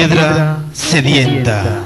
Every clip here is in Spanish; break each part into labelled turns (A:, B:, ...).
A: Piedra sedienta.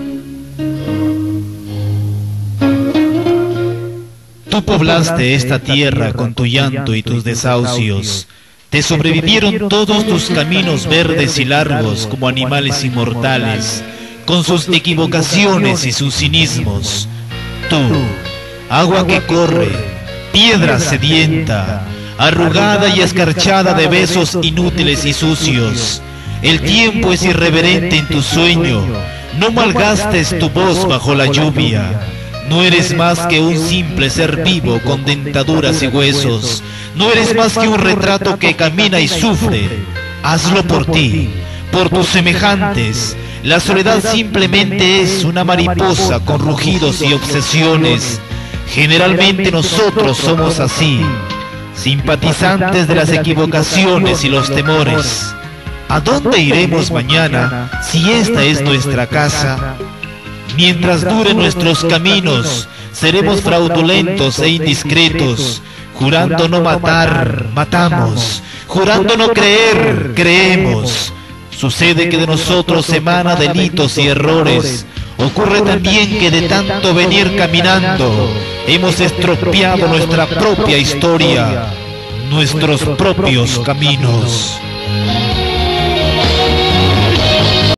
A: Tú poblaste esta tierra con tu llanto y tus desahucios. Te sobrevivieron todos tus caminos verdes y largos como animales inmortales, con sus equivocaciones y sus cinismos. Tú, agua que corre, piedra sedienta, arrugada y escarchada de besos inútiles y sucios. El tiempo es irreverente en tu sueño, no malgastes tu voz bajo la lluvia. No eres más que un simple ser vivo con dentaduras y huesos. No eres más que un retrato que camina y sufre. Hazlo por ti, por tus semejantes. La soledad simplemente es una mariposa con rugidos y obsesiones. Generalmente nosotros somos así, simpatizantes de las equivocaciones y los temores. ¿A dónde iremos mañana si esta es nuestra casa? Mientras duren nuestros caminos, seremos fraudulentos e indiscretos. Jurando no matar, matamos. Jurando no creer, creemos. Sucede que de nosotros emana delitos y errores. Ocurre también que de tanto venir caminando, hemos estropeado nuestra propia historia, nuestros propios caminos.